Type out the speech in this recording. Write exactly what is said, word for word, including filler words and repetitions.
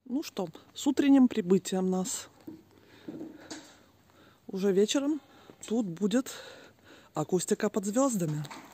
Ну что, с утренним прибытием нас. Уже вечером тут будет акустика под звездами.